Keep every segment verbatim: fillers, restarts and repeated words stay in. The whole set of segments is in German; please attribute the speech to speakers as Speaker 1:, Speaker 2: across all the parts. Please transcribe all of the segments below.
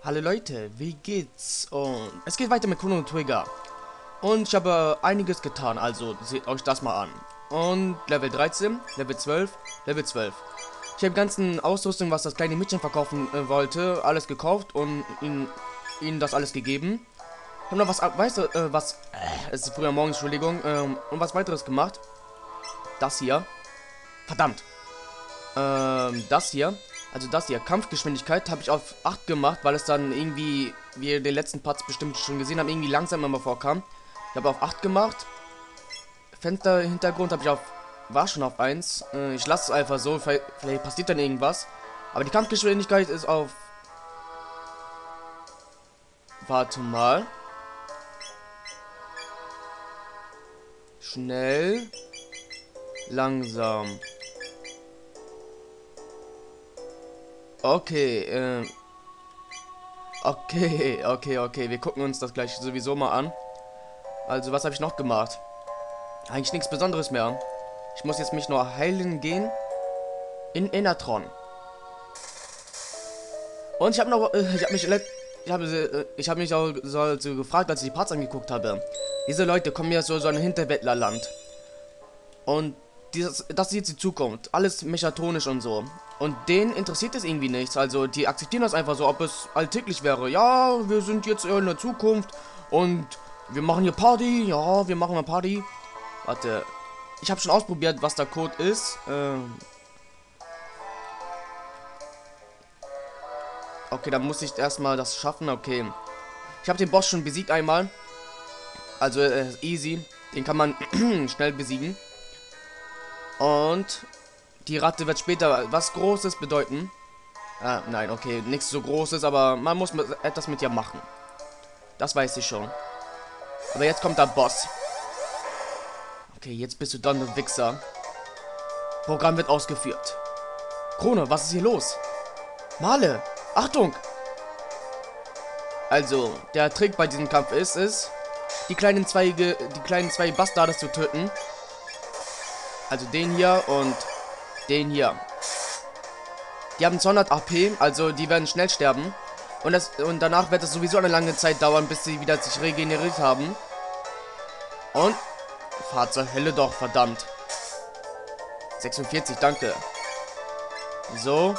Speaker 1: Hallo Leute, wie geht's? Und es geht weiter mit Chrono Trigger. Und ich habe einiges getan, also seht euch das mal an. Und Level dreizehn, Level zwölf, Level zwölf. Ich habe ganzen Ausrüstung, was das kleine Mädchen verkaufen äh, wollte, alles gekauft und ihnen, ihnen das alles gegeben. Ich habe noch was, weißt du, äh, was, äh, es ist früher morgens, Entschuldigung, ähm, und was weiteres gemacht. Das hier. Verdammt. Ähm, das hier. Also das hier, Kampfgeschwindigkeit, habe ich auf acht gemacht, weil es dann irgendwie, wie ihr den letzten Parts bestimmt schon gesehen habt, irgendwie langsam immer vorkam. Ich habe auf acht gemacht. Fensterhintergrund habe ich auf, war schon auf eins. Äh, ich lasse es einfach so, vielleicht, vielleicht passiert dann irgendwas. Aber die Kampfgeschwindigkeit ist auf... Warte mal. Schnell. Langsam. Okay, äh... Okay, okay, okay. Wir gucken uns das gleich sowieso mal an. Also, was habe ich noch gemacht? Eigentlich nichts Besonderes mehr. Ich muss jetzt mich nur heilen gehen. In Innertron. Und ich habe noch, äh, ich habe mich, ich habe, äh, ich habe mich auch so, so gefragt, als ich die Parts angeguckt habe. Diese Leute kommen ja so so ein Hinterwäldlerland. Und dieses, das ist jetzt die Zukunft. Alles mechatronisch und so. Und denen interessiert es irgendwie nichts. Also die akzeptieren das einfach so, ob es alltäglich wäre. Ja, wir sind jetzt in der Zukunft und wir machen hier Party. Ja, wir machen eine Party. Warte. Ich habe schon ausprobiert, was der Code ist. Ähm okay, dann muss ich erstmal das schaffen. Okay. Ich habe den Boss schon besiegt einmal. Also äh, easy. Den kann man schnell besiegen. Und die Ratte wird später was Großes bedeuten. Ah, nein, okay, nichts so Großes, aber man muss mit, etwas mit ihr machen. Das weiß ich schon. Aber jetzt kommt der Boss. Okay, jetzt bist du dann der Wichser. Programm wird ausgeführt. Krone, was ist hier los? Male, Achtung! Also, der Trick bei diesem Kampf ist es, die kleinen Zweige, die kleinen zwei Bastarde zu töten. Also den hier und den hier. Die haben zweihundert A P, also die werden schnell sterben. Und, das, und danach wird es sowieso eine lange Zeit dauern, bis sie wieder sich regeneriert haben. Und... Fahrt zur Hölle doch, verdammt. sechsundvierzig, danke. So.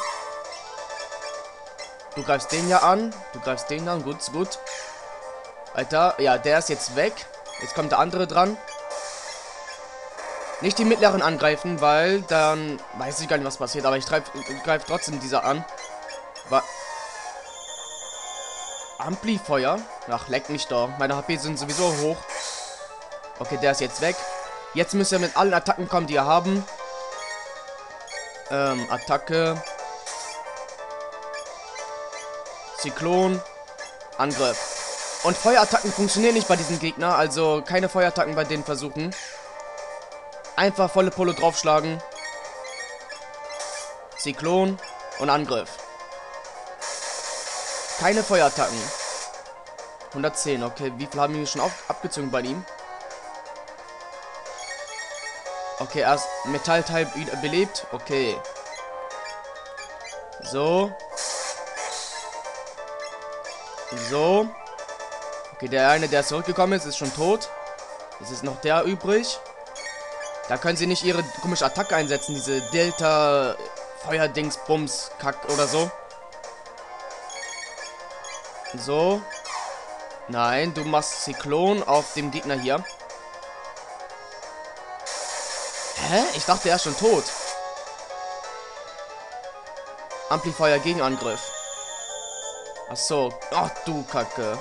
Speaker 1: Du greifst den hier an. Du greifst den an. Gut, gut. Alter, ja, der ist jetzt weg. Jetzt kommt der andere dran. Nicht die mittleren angreifen, weil dann weiß ich gar nicht, was passiert. Aber ich greife greif trotzdem dieser an. War Amplifeuer? Ach, leck mich doch. Meine H P sind sowieso hoch. Okay, der ist jetzt weg. Jetzt müsst ihr mit allen Attacken kommen, die ihr haben. Ähm, Attacke. Zyklon. Angriff. Und Feuerattacken funktionieren nicht bei diesem Gegner. Also keine Feuerattacken bei denen versuchen. Einfach volle Polo draufschlagen. Zyklon und Angriff. Keine Feuerattacken. hundertzehn, okay. Wie viel haben wir schon auf, abgezogen bei ihm? Okay, erst Metallteil belebt. Okay. So. So. Okay, der eine, der zurückgekommen ist, ist schon tot. Jetzt ist noch der übrig. Da können sie nicht ihre komische Attacke einsetzen, diese Delta Feuerdingsbums Kack oder so. So. Nein, du machst Zyklon auf dem Gegner hier. Hä? Ich dachte, er ist schon tot. Amplifier Gegenangriff. Ach so. Ach du Kacke.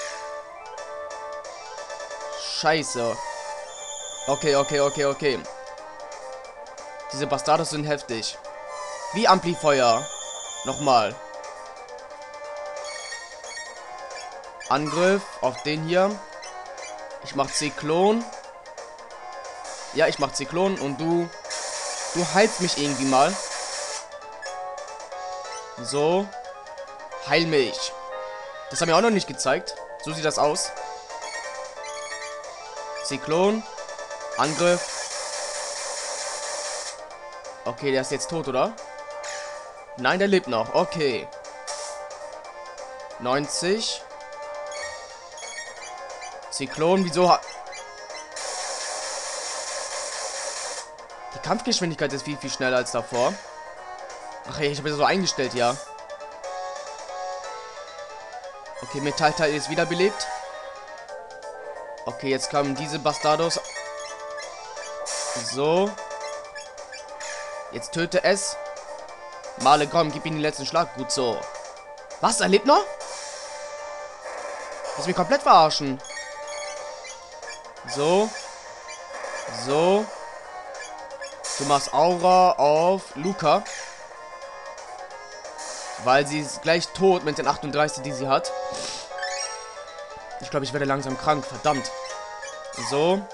Speaker 1: Scheiße. Okay, okay, okay, okay. Diese Bastardos sind heftig. Wie Amplifeuer. Nochmal. Angriff auf den hier. Ich mach Zyklon. Ja, ich mach Zyklon und du... Du heilst mich irgendwie mal. So. Heil mich. Das haben wir auch noch nicht gezeigt. So sieht das aus. Zyklon. Angriff. Okay, der ist jetzt tot, oder? Nein, der lebt noch. Okay. neunzig. Zyklon, wieso hat... Die Kampfgeschwindigkeit ist viel, viel schneller als davor. Ach hey, ich habe das so eingestellt, ja. Okay, Metallteil ist wiederbelebt. Okay, jetzt kamen diese Bastardos. So. Jetzt töte es. Male, komm, gib ihm den letzten Schlag. Gut so. Was, er lebt noch? Lass mich komplett verarschen. So. So. Du machst Aura auf Luca. Weil sie ist gleich tot mit den achtunddreißig, die sie hat. Ich glaube, ich werde langsam krank. Verdammt. So.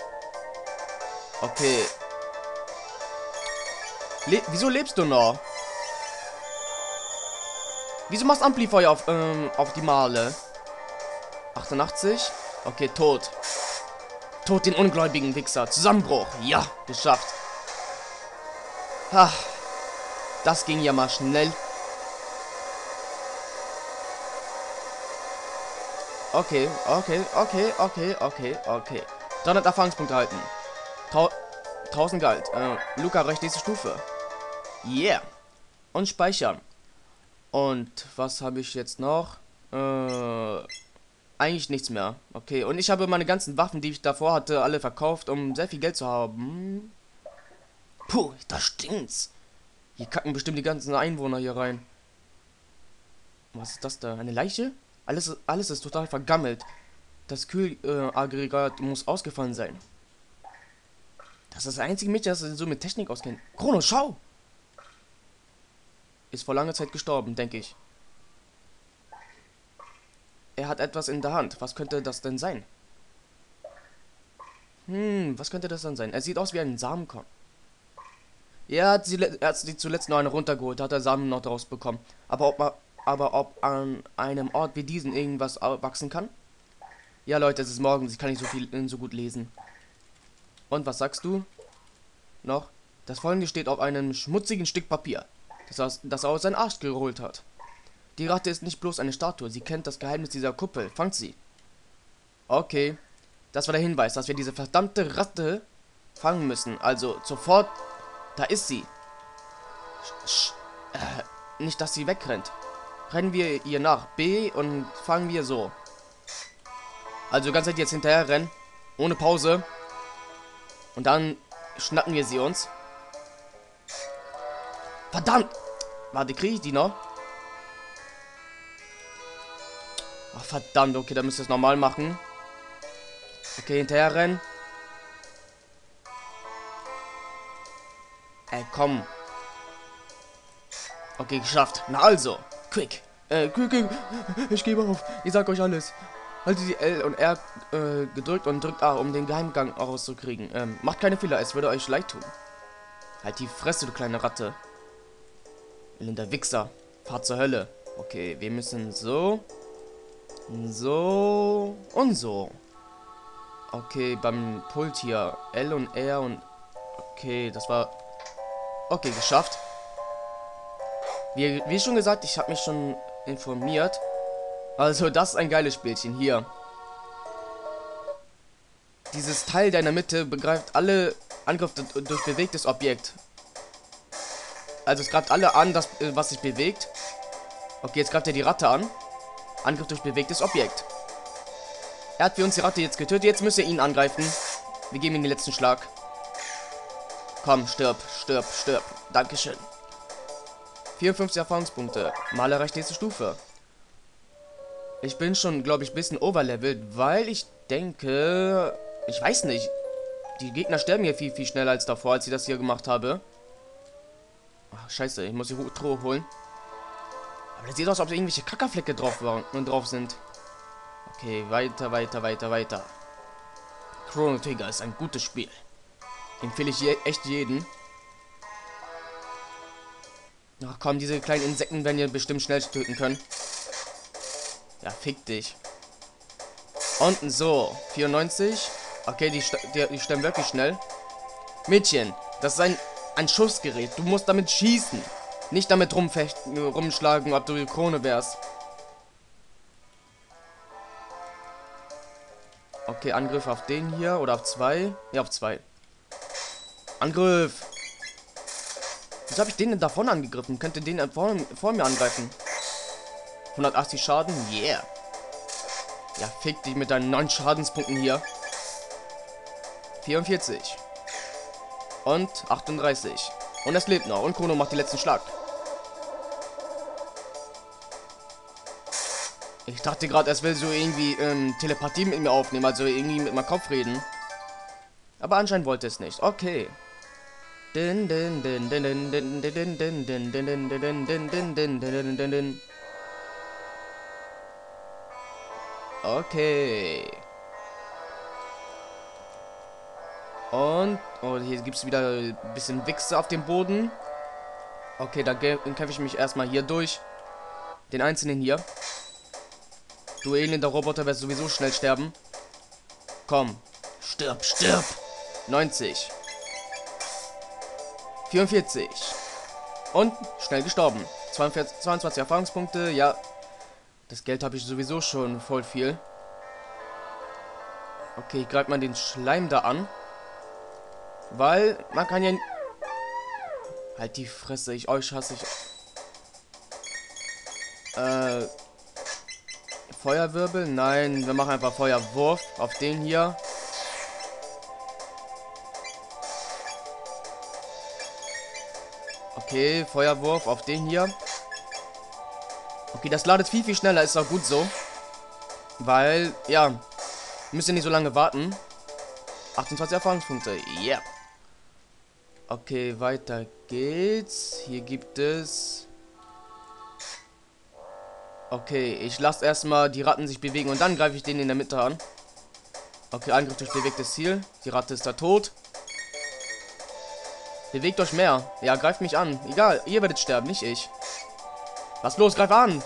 Speaker 1: Okay. Le Wieso lebst du noch? Wieso machst du Amplifeuer auf, ähm, auf die Male? achtundachtzig. Okay, tot. Tot den ungläubigen Wichser. Zusammenbruch. Ja, geschafft. Ha. Das ging ja mal schnell. Okay, okay, okay, okay, okay, okay. dreihundert Erfahrungspunkte halten. Tau tausend Geld. Äh, Luca reicht nächste Stufe. Yeah. Und speichern. Und was habe ich jetzt noch? Äh, eigentlich nichts mehr. Okay, und ich habe meine ganzen Waffen, die ich davor hatte, alle verkauft, um sehr viel Geld zu haben. Puh, da stinkt's. Hier kacken bestimmt die ganzen Einwohner hier rein. Was ist das da? Eine Leiche? Alles, alles ist total vergammelt. Das Kühlaggregat muss ausgefallen sein. Das ist das einzige Mädchen, das so mit Technik auskennt. Chrono, schau! Ist vor langer Zeit gestorben, denke ich. Er hat etwas in der Hand. Was könnte das denn sein? Hm, was könnte das denn sein? Er sieht aus wie ein Samenkorn. Er hat, sie, er hat sie zuletzt noch eine runtergeholt, hat er Samen noch draus bekommen. Aber ob, man, aber ob an einem Ort wie diesen irgendwas wachsen kann? Ja, Leute, es ist morgens, ich kann nicht so viel so gut lesen. Und was sagst du? Noch? Das folgende steht auf einem schmutzigen Stück Papier, das, aus, das er aus seinem Arsch geholt hat. Die Ratte ist nicht bloß eine Statue, sie kennt das Geheimnis dieser Kuppel. Fangt sie. Okay. Das war der Hinweis, dass wir diese verdammte Ratte fangen müssen. Also sofort. Da ist sie. Sch, sch, äh, nicht, dass sie wegrennt. Rennen wir ihr nach. B und fangen wir so. Also ganz jetzt hinterher rennen. Ohne Pause. Und dann schnappen wir sie uns. Verdammt! Warte, kriege ich die noch? Ach, verdammt, okay, dann müsst ihr es normal machen. Okay, hinterher rennen. Ey, komm. Okay, geschafft. Na also, quick. Äh, quick, quick. Ich gebe auf. Ich sag euch alles. Haltet die L und R äh, gedrückt und drückt A, um den Geheimgang rauszukriegen. Ähm, macht keine Fehler, es würde euch leid tun. Halt die Fresse, du kleine Ratte. Elender Wichser. Fahrt zur Hölle. Okay, wir müssen so. So. Und so. Okay, beim Pult hier. L und R und... Okay, das war... Okay, geschafft. Wie, wie schon gesagt, ich habe mich schon informiert. Also, das ist ein geiles Spielchen. Hier. Dieses Teil deiner Mitte begreift alle Angriffe durch bewegtes Objekt. Also, es greift alle an, das, was sich bewegt. Okay, jetzt greift er die Ratte an. Angriff durch bewegtes Objekt. Er hat für uns die Ratte jetzt getötet. Jetzt müsst ihr ihn angreifen. Wir geben ihm den letzten Schlag. Komm, stirb, stirb, stirb. Dankeschön. vierundfünfzig Erfahrungspunkte. Mal erreicht nächste Stufe. Ich bin schon, glaube ich, ein bisschen overlevelt, weil ich denke... Ich weiß nicht. Die Gegner sterben hier viel, viel schneller als davor, als ich das hier gemacht habe. Ach, scheiße, ich muss die Truhe holen. Aber das sieht aus, als ob irgendwelche Kackerflecke drauf, waren, drauf sind. Okay, weiter, weiter, weiter, weiter. Chrono Trigger ist ein gutes Spiel. Empfehle ich je echt jeden. Ach komm, diese kleinen Insekten werden ihr bestimmt schnell töten können. Ja, fick dich. Und so, vierundneunzig. Okay, die, die, die sterben wirklich schnell. Mädchen, das ist ein, ein Schussgerät. Du musst damit schießen. Nicht damit rumfechten, rumschlagen, ob du die Krone wärst. Okay, Angriff auf den hier oder auf zwei. Ja, auf zwei. Angriff! Wieso habe ich den denn davon angegriffen? Könnte den vor, vor mir angreifen. hundertachtzig Schaden? Yeah. Ja, fick dich mit deinen neun Schadenspunkten hier. vierundvierzig. Und achtunddreißig. Und es lebt noch. Und Chrono macht den letzten Schlag. Ich dachte gerade, es will so irgendwie ähm, Telepathie mit mir aufnehmen. Also irgendwie mit meinem Kopf reden. Aber anscheinend wollte es nicht. Okay. Okay. Und, oh, hier gibt es wieder ein bisschen Wichse auf dem Boden. Okay, dann kämpfe ich mich erstmal hier durch. Den einzelnen hier. Du elender Roboter wirst sowieso schnell sterben. Komm. Stirb, stirb. neunzig. vierundvierzig. Und schnell gestorben. zweiundvierzig, zweiundzwanzig Erfahrungspunkte. Ja. Das Geld habe ich sowieso schon voll viel. Okay, ich greife mal den Schleim da an. Weil man kann ja... Halt die Fresse, ich euch hasse ich. Äh... Feuerwirbel? Nein, wir machen einfach Feuerwurf auf den hier. Okay, Feuerwurf auf den hier. Okay, das ladet viel, viel schneller, ist auch gut so. Weil, ja, müsst ihr nicht so lange warten. achtundzwanzig Erfahrungspunkte, yeah. Okay, weiter geht's. Hier gibt es... Okay, ich lasse erstmal die Ratten sich bewegen und dann greife ich den in der Mitte an. Okay, Angriff durch bewegtes Ziel. Die Ratte ist da tot. Bewegt euch mehr. Ja, greift mich an. Egal, ihr werdet sterben, nicht ich. Was los? Greif an!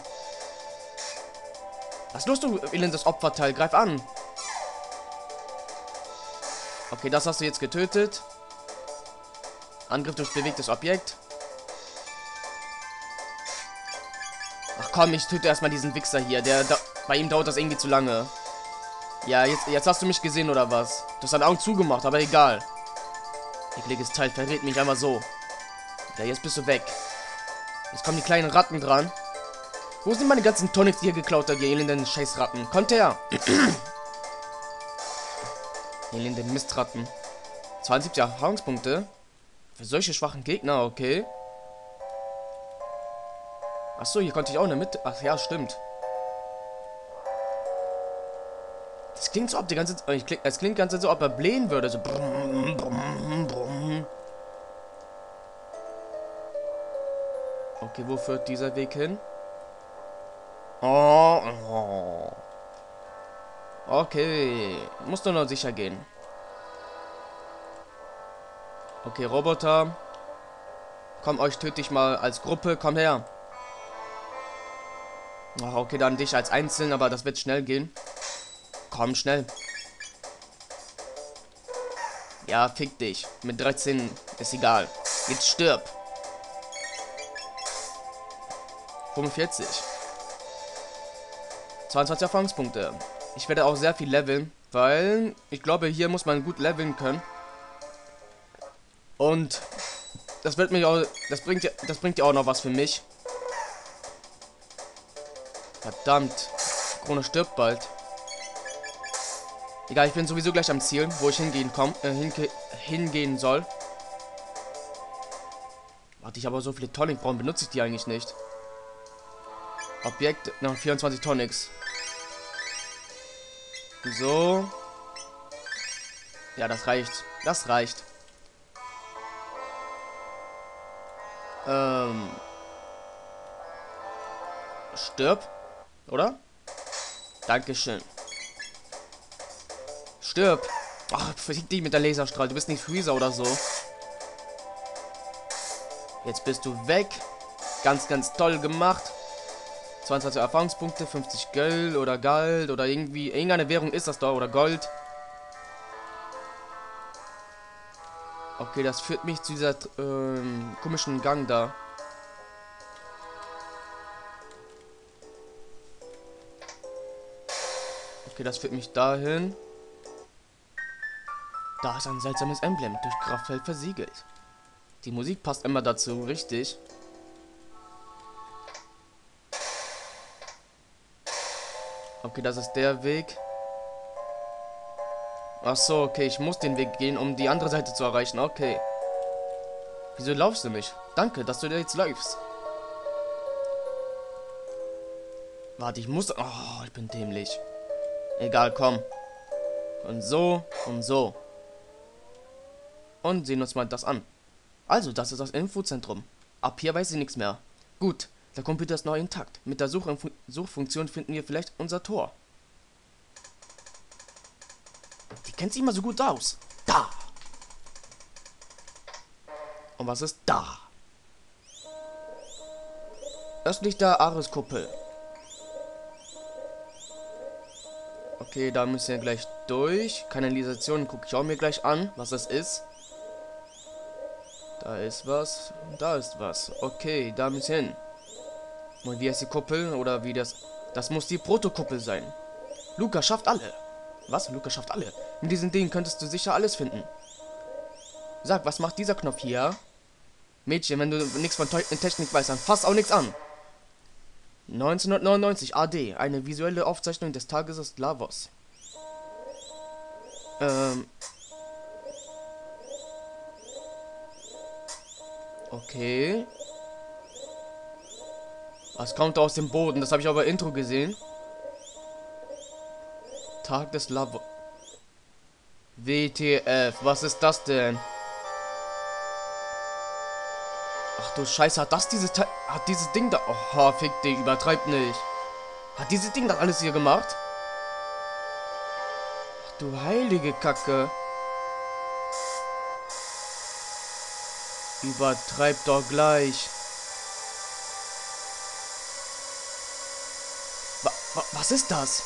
Speaker 1: Was los, du elendes Opferteil? Greif an! Okay, das hast du jetzt getötet. Angriff durch bewegtes Objekt. Ach komm, ich töte erstmal diesen Wichser hier. Der, da, bei ihm dauert das irgendwie zu lange. Ja, jetzt, jetzt hast du mich gesehen, oder was? Du hast deine Augen zugemacht, aber egal. Ekliges Teil verrät mich einfach so. Ja, jetzt bist du weg. Jetzt kommen die kleinen Ratten dran. Wo sind meine ganzen Tonics, die ihr geklaut habt, ihr elenden Scheißratten? Kommt her! Elende Mistratten. zweiundsiebzig Erfahrungspunkte. Für solche schwachen Gegner, okay. Achso, hier konnte ich auch in der Mitte. Ach ja, stimmt. Das klingt so, ob die ganze Zeit. Es klingt ganz so, ob er blähen würde. So. Brumm, brumm, brumm. Okay, wo führt dieser Weg hin? Oh, oh. Okay. Muss nur noch sicher gehen. Okay, Roboter. Komm, euch töte ich mal als Gruppe. Komm her. Ach, okay, dann dich als Einzelnen, aber das wird schnell gehen. Komm, schnell. Ja, fick dich. Mit dreizehn ist egal. Jetzt stirb. fünfundvierzig. zweiundzwanzig Erfahrungspunkte. Ich werde auch sehr viel leveln, weil ich glaube, hier muss man gut leveln können. Und das wird mich auch, das bringt ja, das bringt ja auch noch was für mich. Verdammt. Chrono stirbt bald. Egal, ich bin sowieso gleich am Ziel, wo ich hingehen komm, äh, hinge hingehen soll. Warte, ich habe so viele Tonic, warum benutze ich die eigentlich nicht? Objekt, noch vierundzwanzig Tonics. So. Ja, das reicht. Das reicht. Ähm. Stirb. Oder? Dankeschön. Stirb. Ach, versieg dich mit der Laserstrahl. Du bist nicht Freezer oder so. Jetzt bist du weg. Ganz, ganz toll gemacht. zweiundzwanzig Erfahrungspunkte, fünfzig Geld oder Gold oder irgendwie. Irgendeine Währung ist das da oder Gold. Okay, das führt mich zu dieser ähm, komischen Gang da. Okay, das führt mich dahin. Da ist ein seltsames Emblem, durch Kraftfeld versiegelt. Die Musik passt immer dazu, richtig? Okay, das ist der Weg. Ach so, okay, ich muss den Weg gehen, um die andere Seite zu erreichen. Okay. Wieso laufst du mich? Danke, dass du jetzt läufst. Warte, ich muss... Oh, ich bin dämlich. Egal, komm. Und so und so. Und sehen uns mal das an. Also, das ist das Infozentrum. Ab hier weiß ich nichts mehr. Gut, der Computer ist noch intakt. Mit der Such Suchfunktion finden wir vielleicht unser Tor. Die kennt sich immer so gut aus. Da! Und was ist da? Östlich der Ares-Kuppel. Okay, da müssen wir gleich durch. Kanalisation gucke ich auch mir gleich an, was das ist. Da ist was. Da ist was. Okay, da müssen wir hin. Und wie heißt die Kuppel? Oder wie das... Das muss die Protokuppel sein. Luca schafft alle. Was? Luca schafft alle? Mit diesen Dingen könntest du sicher alles finden. Sag, was macht dieser Knopf hier? Mädchen, wenn du nichts von Technik weißt, dann fass auch nichts an. neunzehnhundertneunundneunzig A D. Eine visuelle Aufzeichnung des Tages des Lavos. Ähm... Okay. Was kommt da aus dem Boden? Das habe ich aber Intro gesehen. Tag des Lavo. W T F. Was ist das denn? Ach du Scheiße, hat das dieses Teil... Hat dieses Ding da... Oh, fick dich, übertreib nicht. Hat dieses Ding das alles hier gemacht? Ach du heilige Kacke. Übertreib doch gleich. Wa wa was ist das?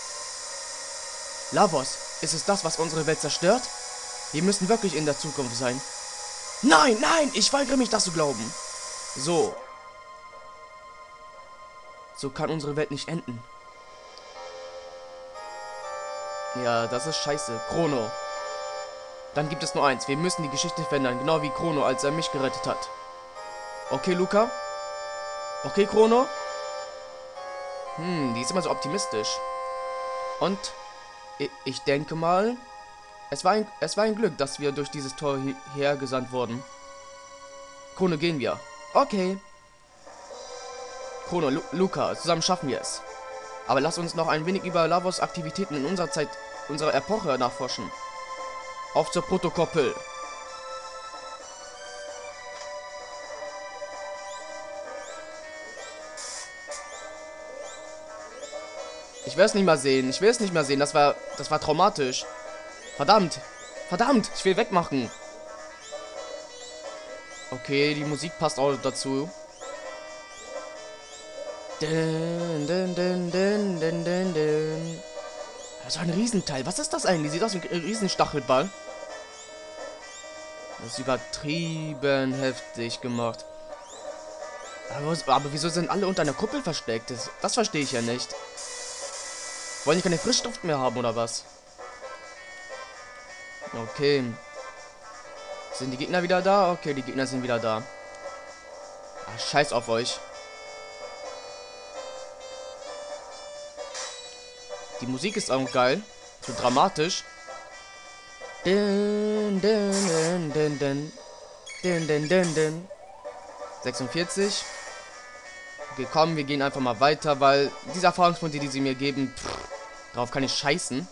Speaker 1: Lavos, ist es das, was unsere Welt zerstört? Wir müssen wirklich in der Zukunft sein. Nein, nein, ich weigere mich, das zu glauben. So. So kann unsere Welt nicht enden. Ja, das ist scheiße. Chrono. Dann gibt es nur eins. Wir müssen die Geschichte verändern, genau wie Chrono, als er mich gerettet hat. Okay, Luca? Okay, Chrono? Hm, die ist immer so optimistisch. Und ich, ich denke mal, es war, ein, es war ein Glück, dass wir durch dieses Tor hierher gesandt wurden. Chrono, gehen wir. Okay. Chrono, Lu Luca, zusammen schaffen wir es. Aber lass uns noch ein wenig über Lavos Aktivitäten in unserer Zeit, unserer Epoche nachforschen. Auf zur Protokuppel. Ich will es nicht mehr sehen. Ich will es nicht mehr sehen. Das war, das war traumatisch. Verdammt. Verdammt. Ich will wegmachen. Okay, die Musik passt auch dazu. Dun, dun, dun, dun, dun, dun, dun. Das war ein Riesenteil. Was ist das eigentlich? Sieht aus wie ein Riesenstachelball. Das ist übertrieben heftig gemacht. Aber, aber wieso sind alle unter einer Kuppel versteckt? Das, das verstehe ich ja nicht. Wollen die keine Frischluft mehr haben oder was? Okay. Sind die Gegner wieder da? Okay, die Gegner sind wieder da. Ach, scheiß auf euch. Die Musik ist auch geil. So dramatisch. Dun, dun, dun, dun, dun, dun, dun, dun. sechsundvierzig. Okay, komm, wir gehen einfach mal weiter, weil diese Erfahrungspunkte, die sie mir geben, pff, darauf kann ich scheißen.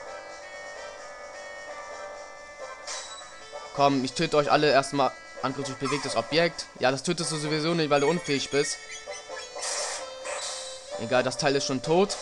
Speaker 1: Komm, ich töte euch alle erstmal. Angriff durch bewegtes Objekt. Ja, das tötest du sowieso nicht, weil du unfähig bist. Egal, das Teil ist schon tot.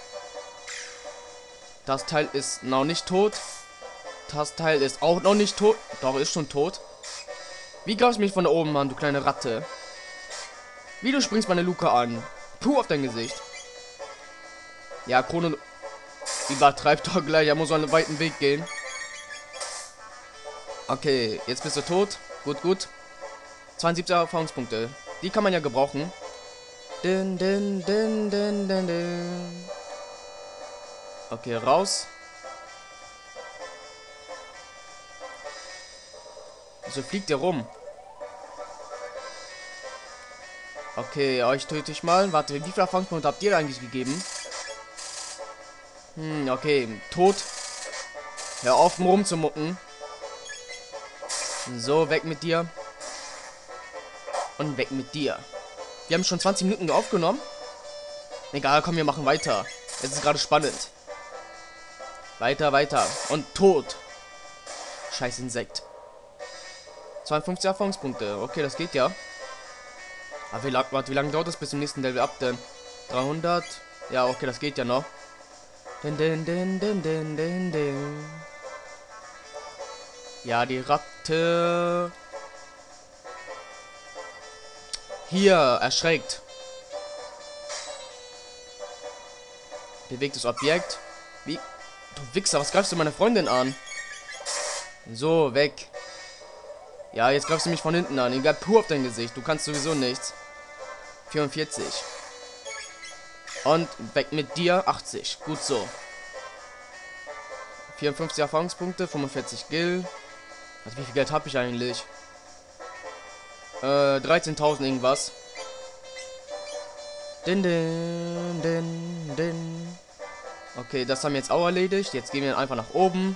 Speaker 1: Das Teil ist noch nicht tot. Das Teil ist auch noch nicht tot. Doch, ist schon tot. Wie greifst du mich von da oben an, du kleine Ratte? Wie du springst meine Luca an. Puh, auf dein Gesicht. Ja, Chrono übertreibt doch gleich. Er muss so einen weiten Weg gehen. Okay, jetzt bist du tot. Gut, gut. zweiundsiebzig Erfahrungspunkte. Die kann man ja gebrauchen. Din, din, din, din, din, din. Okay, raus. Wieso fliegt der rum? Okay, euch töte ich mal. Warte, wie viele Erfahrungspunkte habt ihr eigentlich gegeben? Hm, okay. Tot. Hör auf, rumzumucken. So, weg mit dir. Und weg mit dir. Wir haben schon zwanzig Minuten aufgenommen. Egal, komm, wir machen weiter. Es ist gerade spannend. Weiter, weiter. Und tot. Scheiß Insekt. zweiundfünfzig Erfahrungspunkte. Okay, das geht ja. Aber wie lang, warte, wie lange dauert das bis zum nächsten Level ab denn? dreihundert? Ja, okay, das geht ja noch. Din, din, din, din, din, din, din. Ja, die Ratte. Hier, erschreckt. Bewegtes Objekt. Wie? Du Wichser, was greifst du meine Freundin an? So, weg. Ja, jetzt greifst du mich von hinten an. Egal, pur auf dein Gesicht. Du kannst sowieso nichts. vierundvierzig. Und weg mit dir. achtzig. Gut so. vierundfünfzig Erfahrungspunkte. fünfundvierzig Gil. Also, wie viel Geld habe ich eigentlich? Äh, dreizehntausend irgendwas. Din, din, din, din. Okay, das haben wir jetzt auch erledigt. Jetzt gehen wir einfach nach oben.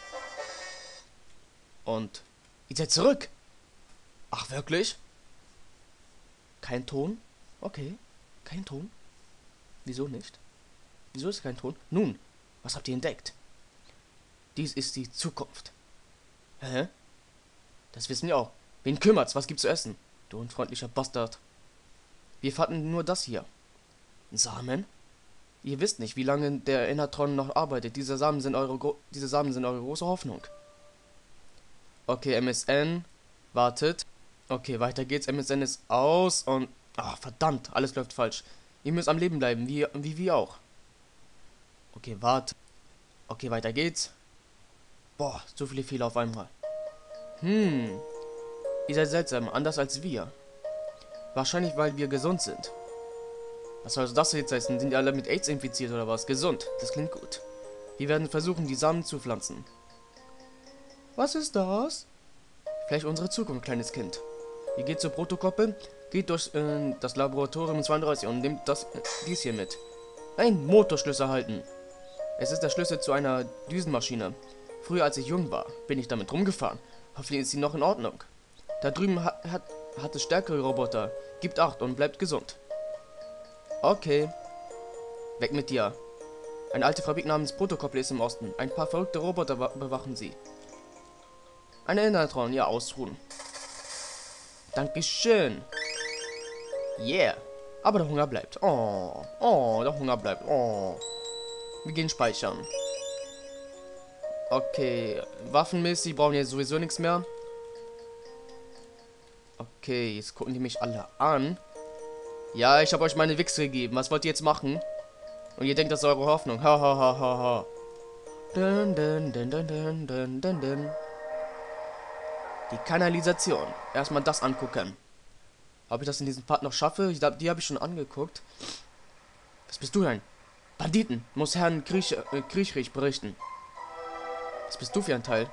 Speaker 1: Und ihr seid zurück. Ach, wirklich? Kein Ton? Okay, kein Ton. Wieso nicht? Wieso ist kein Ton? Nun, was habt ihr entdeckt? Dies ist die Zukunft. Hä? Das wissen wir auch. Wen kümmert's? Was gibt's zu essen? Du unfreundlicher Bastard. Wir fanden nur das hier. Samen? Ihr wisst nicht, wie lange der Innertron noch arbeitet. Diese Samen sind eure, Gro diese Samen sind eure große Hoffnung. Okay, M S N. Wartet. Okay, weiter geht's. M S N ist aus und... Ach, verdammt. Alles läuft falsch. Ihr müsst am Leben bleiben, wie, wie wir auch. Okay, warte. Okay, weiter geht's. Boah, so viele Fehler auf einmal. Hm. Ihr seid seltsam, anders als wir. Wahrscheinlich, weil wir gesund sind. Was soll das jetzt heißen? Sind die alle mit AIDS infiziert oder was? Gesund. Das klingt gut. Wir werden versuchen, die Samen zu pflanzen. Was ist das? Vielleicht unsere Zukunft, kleines Kind. Ihr geht zur Protokoppe, geht durch äh, das Laboratorium zweiunddreißig und nehmt das, äh, dies hier mit. Ein Motorschlüssel halten. Es ist der Schlüssel zu einer Düsenmaschine. Früher, als ich jung war, bin ich damit rumgefahren. Hoffentlich ist sie noch in Ordnung. Da drüben hat, hat, hat es stärkere Roboter. Gibt Acht und bleibt gesund. Okay. Weg mit dir. Eine alte Fabrik namens Protokoppel ist im Osten. Ein paar verrückte Roboter bewachen sie. Ein Innertron, ja, ausruhen. Dankeschön. Yeah. Aber der Hunger bleibt. Oh. Oh, der Hunger bleibt. Oh. Wir gehen speichern. Okay. Waffenmäßig brauchen wir jetzt sowieso nichts mehr. Okay, jetzt gucken die mich alle an. Ja, ich habe euch meine Wichse gegeben. Was wollt ihr jetzt machen? Und ihr denkt, das ist eure Hoffnung. Ha, ha, ha, ha, ha. Dun, dun, dun, dun, dun, dun, dun, dun. Die Kanalisation. Erstmal das angucken. Ob ich das in diesem Part noch schaffe? Ich glaub, die habe ich schon angeguckt. Was bist du denn? Banditen. Muss Herrn Kriech, äh, Kriechrich berichten. Was bist du für ein Teil?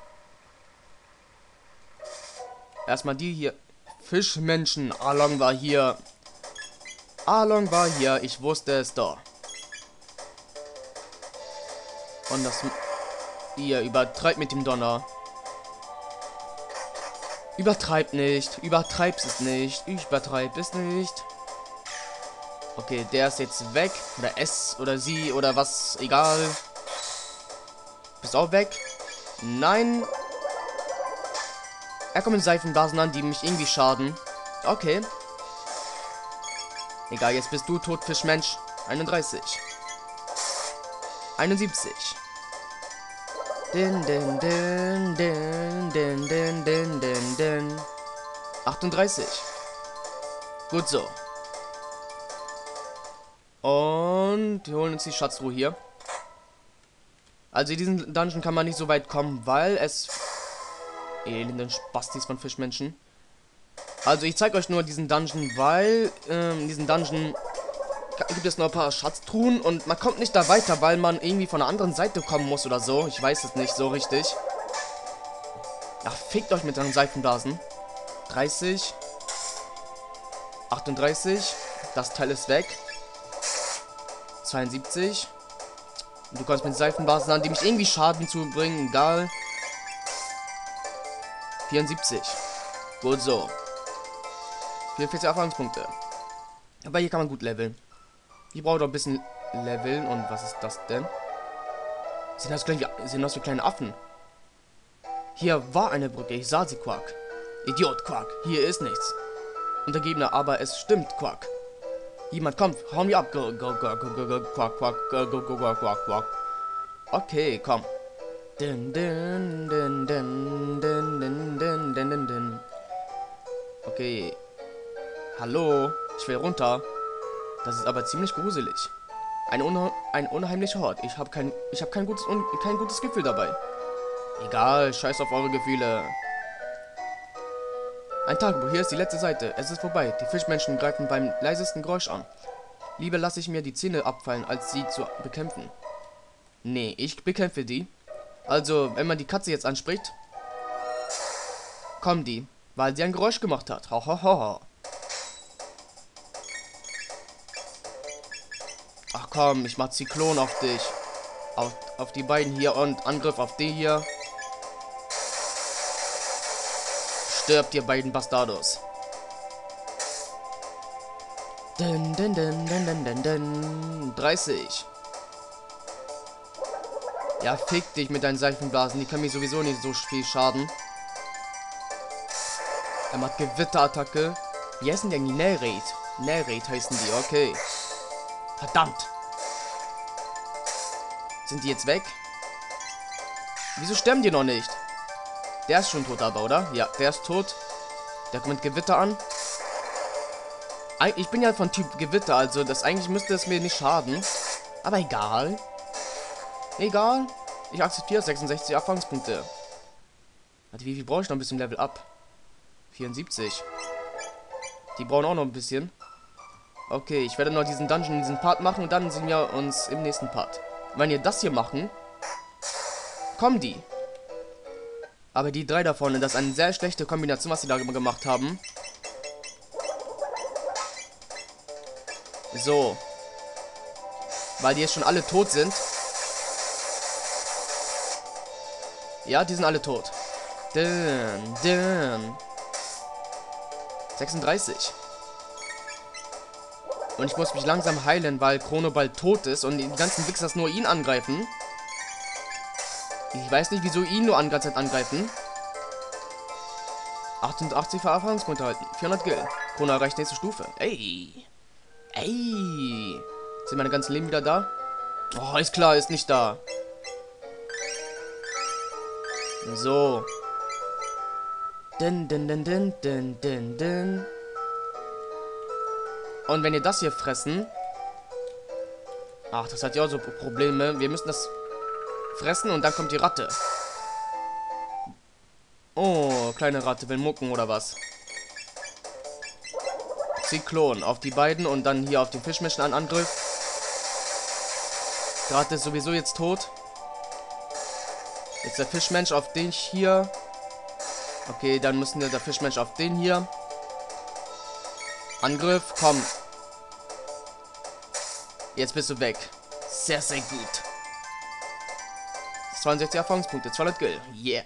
Speaker 1: Erstmal die hier. Fischmenschen. Along war hier. Along war hier. Ich wusste es doch. Und das... Ihr übertreibt mit dem Donner. Übertreibt nicht. Übertreibt es nicht. Übertreibt es nicht. Okay, der ist jetzt weg. Oder es oder sie oder was. Egal. Bist auch weg? Nein. Er kommt mit Seifenblasen an, die mich irgendwie schaden. Okay. Egal, jetzt bist du tot, Fischmensch. einunddreißig. einundsiebzig. Din, din, din, din, din, din, din, din, din. achtunddreißig. Gut so. Und wir holen uns die Schatzruhe hier. Also in diesen Dungeon kann man nicht so weit kommen, weil es... elenden Spastis von Fischmenschen. Also ich zeige euch nur diesen Dungeon, weil ähm, in diesem Dungeon gibt es noch ein paar Schatztruhen und man kommt nicht da weiter, weil man irgendwie von der anderen Seite kommen muss oder so. Ich weiß es nicht so richtig. Ach, fickt euch mit euren Seifenblasen. dreißig. achtunddreißig. Das Teil ist weg. zweiundsiebzig. Und du kommst mit Seifenblasen an, die mich irgendwie Schaden zubringen. Egal. vierundsiebzig. Gut so. vierundvierzig Erfahrungspunkte. Aber hier kann man gut leveln. Hier braucht doch ein bisschen leveln. Und was ist das denn? Sehen aus, wie, sehen aus wie kleine Affen. Hier war eine Brücke. Ich sah sie, Quark. Idiot, Quark. Hier ist nichts. Untergebener, aber es stimmt, Quark. Jemand kommt. Hau mir ab. Go, go, go, go, go, go, Quark, Quark, go, go, go, go, Quark, Quark. Okay, komm. Dun, dun, dun, dun, dun, dun, dun, dun, dun, dun. Okay. Hallo. Ich will runter. Das ist aber ziemlich gruselig. Ein, unhe ein unheimlicher Ort. Ich habe kein, ich hab kein, gutes, kein gutes Gefühl dabei. Egal, scheiß auf eure Gefühle. Ein Tagebuch, hier ist die letzte Seite. Es ist vorbei. Die Fischmenschen greifen beim leisesten Geräusch an. Lieber lasse ich mir die Zähne abfallen, als sie zu bekämpfen. Nee, ich bekämpfe die. Also, wenn man die Katze jetzt anspricht, kommen die, weil sie ein Geräusch gemacht hat. Ho, ho, ho, ho. Ach komm, ich mach Zyklon auf dich. Auf, auf die beiden hier und Angriff auf die hier. Stirbt ihr beiden Bastardos. Dun, dun, dun, dun, dun, dun, dun. dreißig. Ja, fick dich mit deinen Seifenblasen. Die können mir sowieso nicht so viel schaden. Er macht Gewitterattacke. Wie heißen die eigentlich? Nerate. Nerate heißen die, okay. Verdammt. Sind die jetzt weg? Wieso sterben die noch nicht? Der ist schon tot aber, oder? Ja, der ist tot. Der kommt mit Gewitter an. Ich bin ja von Typ Gewitter, also das eigentlich müsste es mir nicht schaden. Aber egal. Egal. Ich akzeptiere sechsundsechzig Erfahrungspunkte. Warte, wie viel brauche ich noch ein bisschen Level up? vierundsiebzig. Die brauchen auch noch ein bisschen. Okay, ich werde noch diesen Dungeon, diesen Part machen und dann sehen wir uns im nächsten Part. Wenn wir das hier machen, kommen die. Aber die drei da vorne, das ist eine sehr schlechte Kombination, was sie da gemacht haben. So. Weil die jetzt schon alle tot sind. Ja, die sind alle tot. Dun, dun. sechsunddreißig. Und ich muss mich langsam heilen, weil Chrono bald tot ist und die ganzen Wichsers nur ihn angreifen. Ich weiß nicht, wieso ihn nur ganze Zeit angreifen. achtundachtzig für Erfahrungspunkte halten. vierhundert Gil. Chrono erreicht nächste Stufe. Ey. Ey. Sind meine ganzen Leben wieder da? Oh, ist klar, ist nicht da. So. Dun, dun, dun, dun, dun, dun, dun. Und wenn ihr das hier fressen... Ach, das hat ja auch so Probleme. Wir müssen das fressen und dann kommt die Ratte. Oh, kleine Ratte will mucken oder was? Zyklon auf die beiden und dann hier auf den Fischmenschen an Angriff. Die Ratte ist sowieso jetzt tot. Jetzt der Fischmensch auf den hier. Okay, dann müssen wir der Fischmensch auf den hier. Angriff, komm. Jetzt bist du weg. Sehr, sehr gut. zweiundsechzig Erfahrungspunkte, zweihundert Gil. Yeah.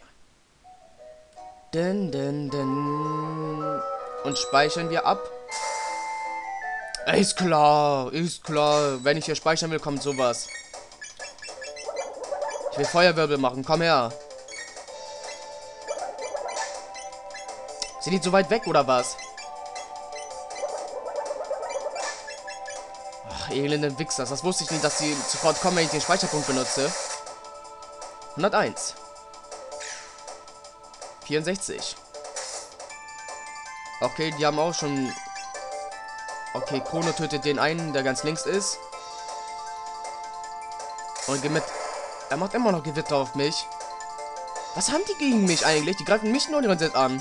Speaker 1: Dun, dun, dun. Und speichern wir ab. Ist klar, ist klar. Wenn ich hier speichern will, kommt sowas. Ich will Feuerwirbel machen, komm her. Sind die so weit weg, oder was? Ach, elende Wichsers. Das wusste ich nicht, dass sie sofort kommen, wenn ich den Speicherpunkt benutze. hunderteins. vierundsechzig. Okay, die haben auch schon... Okay, Chrono tötet den einen, der ganz links ist. Und mit... Er macht immer noch Gewitter auf mich. Was haben die gegen mich eigentlich? Die greifen mich nur die ganze Zeit an.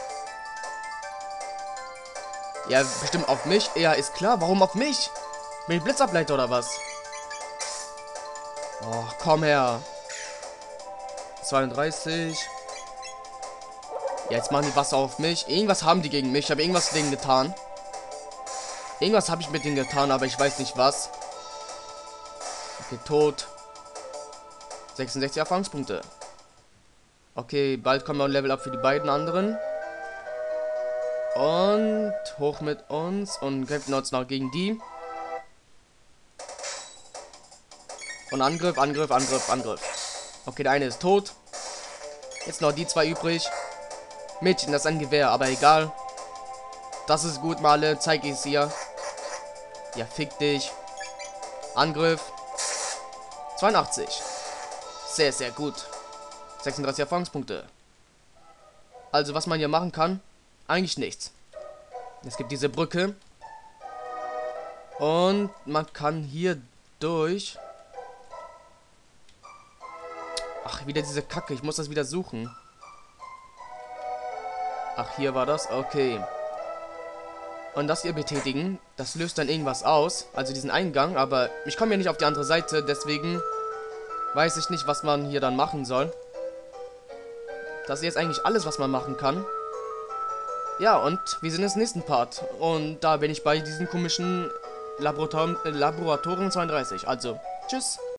Speaker 1: Ja, bestimmt auf mich. Ja, ist klar. Warum auf mich? Mit Blitzableiter oder was? Oh, komm her. zweiunddreißig. Ja, jetzt machen die Wasser auf mich. Irgendwas haben die gegen mich. Ich habe irgendwas denen getan. Irgendwas habe ich mit denen getan, aber ich weiß nicht was. Okay, tot. sechsundsechzig Erfahrungspunkte. Okay, bald kommen wir ein Level up für die beiden anderen. Und hoch mit uns und kämpfen uns noch gegen die. Und Angriff, Angriff, Angriff, Angriff. Okay, der eine ist tot. Jetzt noch die zwei übrig. Mädchen, das ist ein Gewehr, aber egal. Das ist gut, Male. Zeig ich es ihr. Ja, fick dich. Angriff. zweiundachtzig. Sehr, sehr gut. sechsunddreißig Erfahrungspunkte. Also, was man hier machen kann, eigentlich nichts. Es gibt diese Brücke. Und man kann hier durch... Ach, wieder diese Kacke. Ich muss das wieder suchen. Ach, hier war das. Okay. Und das hier betätigen, das löst dann irgendwas aus. Also diesen Eingang. Aber ich komme ja nicht auf die andere Seite. Deswegen weiß ich nicht, was man hier dann machen soll. Das ist jetzt eigentlich alles, was man machen kann. Ja, und wir sind im nächsten Part. Und da bin ich bei diesen komischen Laborator Laboratorien zweiunddreißig. Also, tschüss.